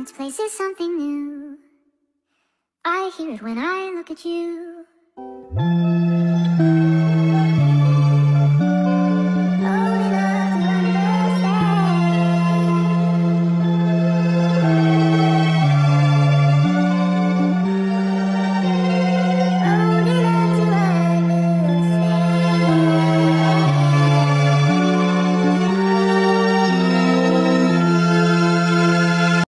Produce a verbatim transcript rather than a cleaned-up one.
its place is something new. I hear it when I look at you.